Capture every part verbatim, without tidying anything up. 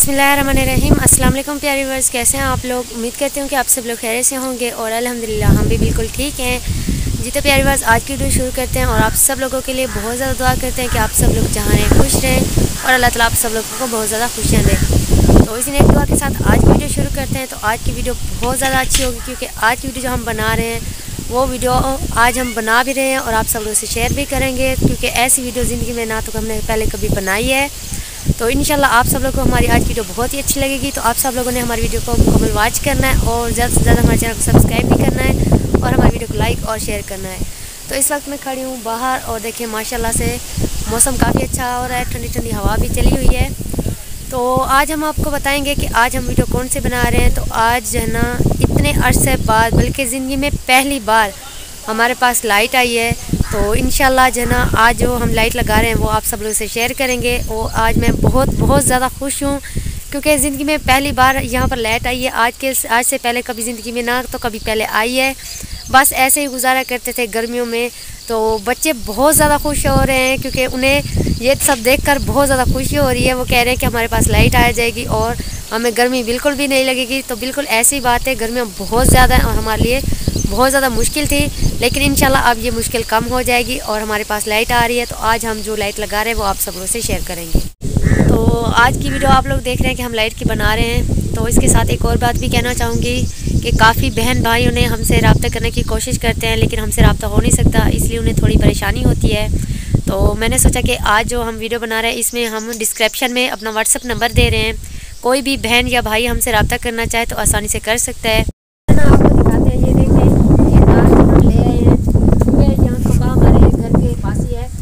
बिस्मिल्लाहिर्रहमानिर्रहीम। अस्सलाम वालेकुम प्यारे व्यूअर्स, कैसे हैं आप लोग। उम्मीद करती हूँ कि आप सब लोग खैर से होंगे और अल्हम्दुलिल्लाह हम भी बिल्कुल ठीक हैं। जी तो प्यारे व्यूअर्स, आज की वीडियो शुरू करते हैं और आप सब लोगों के लिए बहुत ज़्यादा दुआ करते हैं कि आप सब लोग जहाँ रहें खुश रहें और अल्लाह ताला आप सब लोगों को बहुत ज़्यादा खुशियाँ दें। तो इसी एक दुआ के साथ आज की वीडियो शुरू करते हैं। तो आज की वीडियो बहुत ज़्यादा अच्छी होगी क्योंकि आज की वीडियो जो हम बना रहे हैं वो वीडियो आज हम बना भी रहे हैं और आप सब लोगों से शेयर भी करेंगे, क्योंकि ऐसी वीडियो ज़िंदगी में ना तो हमने पहले कभी बनाई है। तो इंशाल्लाह आप सब लोगों को हमारी आज की वीडियो बहुत ही अच्छी लगेगी। तो आप सब लोगों ने हमारी वीडियो को मुकम्मल वॉच करना है और ज़्यादा से ज़्यादा हमारे चैनल को सब्सक्राइब भी करना है और हमारी वीडियो को लाइक और शेयर करना है। तो इस वक्त मैं खड़ी हूँ बाहर और देखिए माशाल्लाह से मौसम काफ़ी अच्छा हो रहा है, ठंडी ठंडी हवा भी चली हुई है। तो आज हम आपको बताएंगे कि आज हम वीडियो कौन से बना रहे हैं। तो आज जो है ना इतने अरसे बाद, बल्कि ज़िंदगी में पहली बार हमारे पास लाइट आई है। तो इंशाल्लाह जो है ना आज जो हम लाइट लगा रहे हैं वो आप सब लोगों से शेयर करेंगे। और आज मैं बहुत बहुत ज़्यादा खुश हूँ क्योंकि ज़िंदगी में पहली बार यहाँ पर लाइट आई है। आज के आज से पहले कभी ज़िंदगी में ना तो कभी पहले आई है। बस ऐसे ही गुजारा करते थे गर्मियों में। तो बच्चे बहुत ज़्यादा खुश हो रहे हैं क्योंकि उन्हें ये सब देखकर बहुत ज़्यादा खुशी हो रही है। वो कह रहे हैं कि हमारे पास लाइट आ जाएगी और हमें गर्मी बिल्कुल भी नहीं लगेगी। तो बिल्कुल ऐसी बात है, गर्मियाँ बहुत ज़्यादा हैं और हमारे लिए बहुत ज़्यादा मुश्किल थी, लेकिन इंशाल्लाह अब ये मुश्किल कम हो जाएगी और हमारे पास लाइट आ रही है। तो आज हम जो लाइट लगा रहे हैं वो आप सब लोगों से शेयर करेंगे। तो आज की वीडियो आप लोग देख रहे हैं कि हम लाइट की बना रहे हैं। तो इसके साथ एक और बात भी कहना चाहूँगी कि काफ़ी बहन भाइयों ने हमसे रब्ता करने की कोशिश करते हैं, लेकिन हमसे रब्ता हो नहीं सकता, इसलिए उन्हें थोड़ी परेशानी होती है। तो मैंने सोचा कि आज जो हम वीडियो बना रहे हैं इसमें हम डिस्क्रिप्शन में अपना व्हाट्सअप नंबर दे रहे हैं। कोई भी बहन या भाई हमसे रब्ता करना चाहे तो आसानी से कर सकता है। आपको दिखाते हैं, ये देखें ये तार हम ले आए हैं क्योंकि यहाँ खंबा हमारे घर के पास ही है।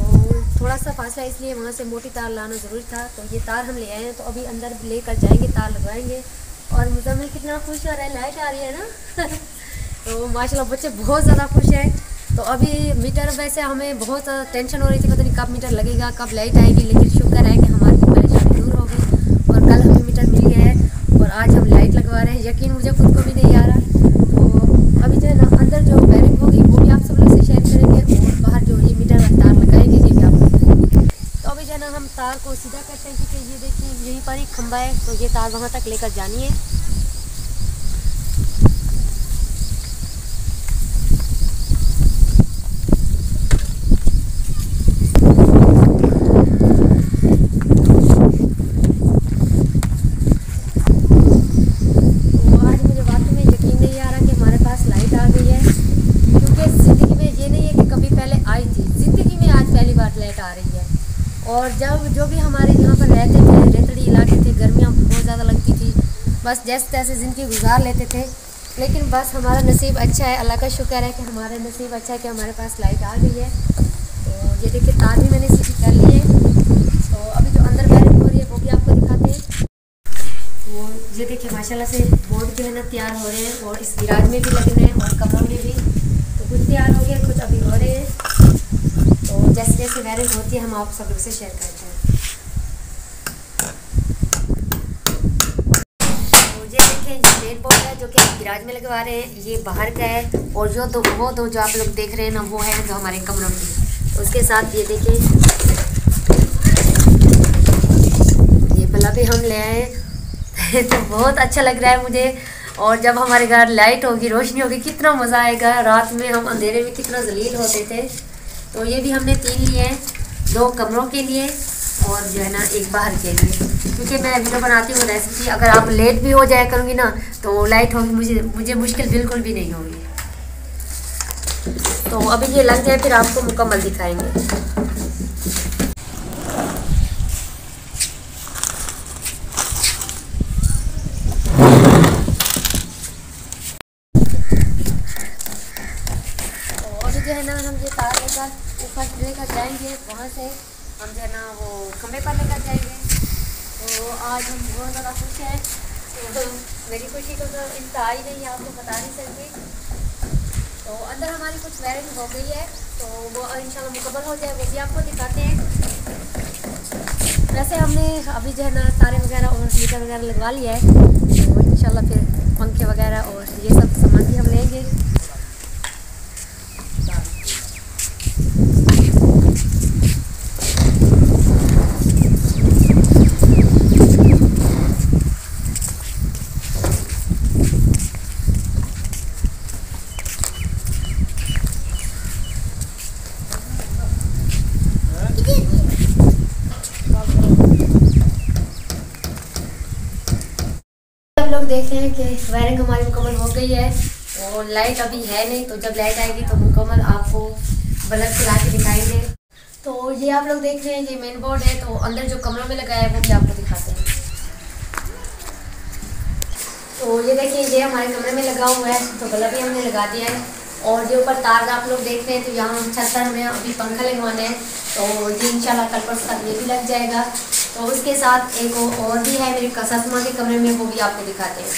तो थोड़ा सा फासला, इसलिए वहाँ से मोटी तार लाना ज़रूरी था। तो ये तार हम ले आए हैं। तो अभी अंदर लेकर जाएंगे, तार लगवाएंगे। और मुज़म्मिल कितना खुश हो रहा है, लाइट आ रही है ना तो माशाल्लाह बच्चे बहुत ज़्यादा खुश हैं। तो अभी मीटर, वैसे हमें बहुत टेंशन हो रही थी, पता नहीं कब मीटर लगेगा, कब लाइट आएगी, लेकिन शुक्र है कि हमारी परेशानी दूर हो गई और कल हमें मीटर मिल गया है और आज हम लाइट लगवा रहे हैं। यकीन मुझे खुद को भी नहीं आ रहा। तो अभी जो है ना अंदर जो वायरिंग होगी वो भी आप सब लोग से शेयर करेंगे और बाहर जो ये मीटर वाले तार लगाएंगे ये भी आप लोग करेंगे। तो अभी जो है ना हम तार को सीधा करते हैं क्योंकि ये देखिए यहीं पर ही खंबा है, तो ये तार वहाँ तक लेकर जानी है। आ रही है और जब जो भी हमारे यहाँ पर रहते थे, रेतड़ी इलाके थे, गर्मियाँ बहुत ज़्यादा लगती थी, बस जैसे तैसे ज़िंदगी गुजार लेते थे। लेकिन बस हमारा नसीब अच्छा है, अल्लाह का शुक्र है कि हमारा नसीब अच्छा है कि हमारे पास लाइट आ गई है। तो ये देखिए तार भी मैंने सीधी कर ली है। तो अभी जो अंदर वायरिंग हो रही है वो भी आपको दिखाते हैं। वो ये देखिए माशाल्लाह से बोर्ड जो है ना तैयार हो रहे हैं और इस गिराज में भी लगने हैं और कमरों में भी। तो कुछ तैयार हो गया, कुछ अभी हो रहे हैं। तो जैसे जैसे वायरिंग होती है हम आप सब लोग से शेयर करते हैं। तो ये देखें ये मेन बोर्ड है जो कि हम गिराज में लगवा रहे हैं, ये बाहर का है। और जो दो वो दो जो आप लोग देख रहे हैं ना वो है जो हमारे कमरों की। तो उसके साथ ये देखें ये बल्ब भी हम ले आए तो बहुत अच्छा लग रहा है मुझे। और जब हमारे घर लाइट होगी, रोशनी होगी, कितना मज़ा आएगा। रात में हम अंधेरे में कितना जलील होते थे। तो ये भी हमने तीन लिए हैं, दो कमरों के लिए और जो है ना एक बाहर के लिए, क्योंकि मैं वीडियो बनाती हूँ रेसिपी। अगर आप लेट भी हो जाया करूँगी ना तो लाइट होगी, मुझे मुझे मुश्किल बिल्कुल भी नहीं होगी। तो अभी ये लग जाए फिर आपको मुकम्मल दिखाएंगे। जो है ना हम ये तार लेकर ऊपर लेकर जाएंगे, वहाँ से हम जो है ना वो खंबे पर लेकर जाएंगे। तो आज हम बहुत ज़्यादा खुश हैं। तो मेरी खुशी को तो इंतहा ही नहीं, आपको बता नहीं सकती। तो अंदर हमारी कुछ वायरिंग हो गई है, तो वो इंशाल्लाह मुकम्मल हो जाए वो भी आपको दिखाते हैं। वैसे हमने अभी जो है ना तारे वगैरह और मीटर वगैरह लगवा लिया है। तो इंशाल्लाह फिर पंखे वगैरह और ये सब सामान भी हम लेंगे। देखें कि वायरिंग हमारी मुकम्मल हो गई है और लाइट अभी है नहीं, तो जब लाइट आएगी तो मुकम्मल आपको बल्ब चला के दिखाएंगे। तो ये आप लोग देख रहे हैं ये मेन बोर्ड है, तो अंदर जो कमरों में लगाया है वो भी आपको दिखाते हैं। तो ये देखिए ये हमारे कमरे में लगा हुआ है, तो बल्ब भी हमने लगा दिया है। और जो ऊपर तार आप लोग देख रहे हैं, तो यहाँ छत पर हमें अभी पंखा लगवाना है, तो ये इंशाल्लाह कल परसों तक ये भी लग जाएगा। तो उसके साथ एक और भी है मेरे सासू के कमरे में, वो भी आपको दिखाते हैं।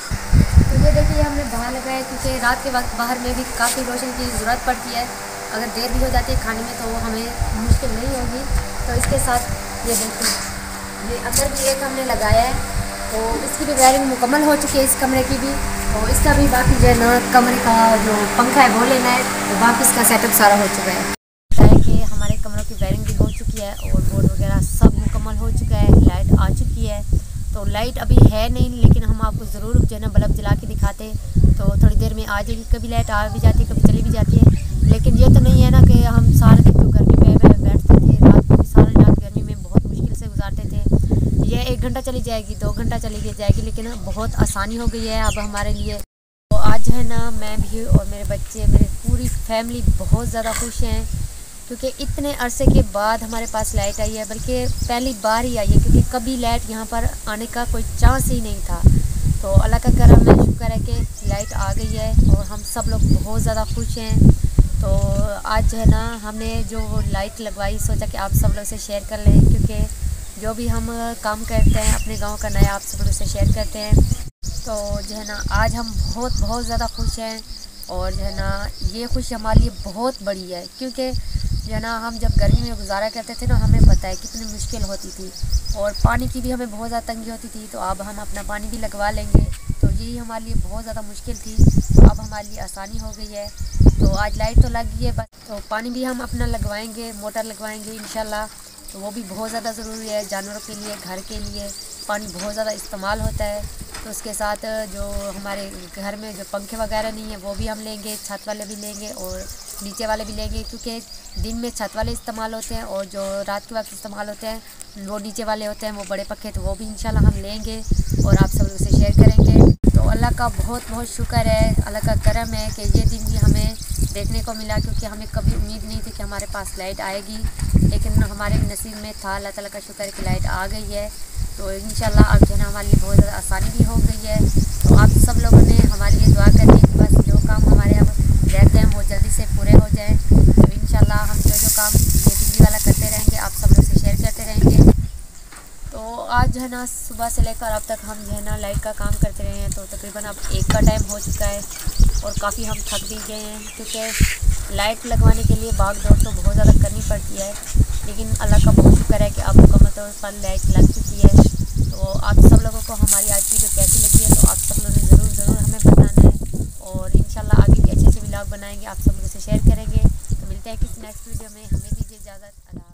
तो ये देखिए हमने बाहर लगाया क्योंकि रात के वक्त बाहर में भी काफ़ी रोशनी की ज़रूरत पड़ती है। अगर देर भी हो जाती है खाने में तो हमें मुश्किल नहीं होगी। तो इसके साथ ये देखिए ये अंदर भी एक हमने लगाया है, तो इसकी भी वायरिंग मुकम्मल हो चुकी है इस कमरे की भी। तो इसका भी बाकी जो है ना कमरे का जो पंखा है वो लेना है, तो बाकी इसका सेटअप सारा हो चुका है। कि हमारे कमरों की वायरिंग भी हो चुकी है और बोर्ड वगैरह सब मुकम्मल हो चुका है, लाइट आ चुकी है। तो लाइट अभी है नहीं, लेकिन हम आपको ज़रूर जो है ना बल्ब जला के दिखाते, तो थोड़ी देर में आ जाएगी। कभी लाइट आ भी जाती है, कभी चली भी जाती है, लेकिन ये तो नहीं है ना कि हम सारे दिन जो गर्मी में बैठते थे, रात को भी सारी रात गर्मी में बहुत मुश्किल से गुजारते थे। ये एक घंटा चली जाएगी, दो घंटा चली जाएगी, लेकिन बहुत आसानी हो गई है अब हमारे लिए। तो आज है ना मैं भी और मेरे बच्चे, मेरी पूरी फैमिली बहुत ज़्यादा खुश हैं, क्योंकि इतने अरसे के बाद हमारे पास लाइट आई है, बल्कि पहली बार ही आई है, क्योंकि कभी लाइट यहाँ पर आने का कोई चांस ही नहीं था। तो अल्लाह का करम है, शुक्र है कि लाइट आ गई है और हम सब लोग बहुत ज़्यादा खुश हैं। तो आज है ना हमने जो लाइट लगवाई, सोचा कि आप सब लोग से शेयर कर लें, क्योंकि जो भी हम काम करते हैं अपने गांव का नया आप सब लोग से शेयर करते हैं। तो जो है ना आज हम बहुत बहुत ज़्यादा खुश हैं, और जो है ना ये खुशी हमारे लिए बहुत बड़ी है, क्योंकि जो है ना हम जब गर्मी में गुजारा करते थे ना, हमें पता है कितनी मुश्किल होती थी और पानी की भी हमें बहुत ज़्यादा तंगी होती थी। तो अब हम अपना पानी भी लगवा लेंगे, तो यही हमारे लिए बहुत ज़्यादा मुश्किल थी, तो अब हमारे लिए आसानी हो गई है। तो आज लाइट तो लग गई है, बस तो पानी भी हम अपना लगवाएंगे, मोटर लगवाएंगे इंशाल्लाह। तो वो भी बहुत ज़्यादा ज़रूरी है जानवरों के लिए, घर के लिए पानी बहुत ज़्यादा इस्तेमाल होता है। तो उसके साथ जो हमारे घर में जो पंखे वगैरह नहीं है वो भी हम लेंगे, छत वाले भी लेंगे और नीचे वाले भी लेंगे, क्योंकि दिन में छत वाले इस्तेमाल होते हैं और जो रात के वक्त इस्तेमाल होते हैं वो नीचे वाले होते हैं, वो बड़े पंखे, तो वो भी इंशाल्लाह हम लेंगे और आप सब लोग से शेयर करेंगे। तो अल्लाह का बहुत बहुत शुक्र है, अल्लाह का करम है कि ये दिन भी हमें देखने को मिला, क्योंकि हमें कभी उम्मीद नहीं थी कि हमारे पास लाइट आएगी, लेकिन हमारे नसीब में था। अल्लाह ताला का शुक्र है कि लाइट आ गई है। तो इंशाल्लाह अब जो है ना हमारे लिए बहुत ज़्यादा आसानी भी हो गई है। तो आप सब लोगों ने हमारे लिए दुआ करनी है कि बस जो काम हमारे अब रहते हैं वो जल्दी से पूरे हो जाएं। तो इंशाल्लाह हम जो जो काम ये बिजली वाला करते रहेंगे, आप सब लोग से शेयर करते रहेंगे। तो आज जो है ना सुबह से लेकर अब तक हम जो है ना लाइट का काम करते रहे हैं, तो तकरीबन अब एक का टाइम हो चुका है और काफ़ी हम थक भी गए हैं, क्योंकि लाइट लगवाने के लिए भाग दौड़ तो बहुत ज़्यादा करनी पड़ती है। लेकिन अल्लाह का बहुत शुक्र है कि अब मुकम्मल तौर पर लाइट लग चुकी है। तो आप सब लोगों को हमारी आज की वीडियो कैसी लगी है, तो आप सब लोगों ने ज़रूर ज़रूर हमें बताना है, और इंशाल्लाह आगे भी अच्छे अच्छे व्लॉग बनाएंगे, आप सब लोगों से शेयर करेंगे। तो मिलते हैं किसी नेक्स्ट वीडियो में, हमें दीजिए इजाज़त।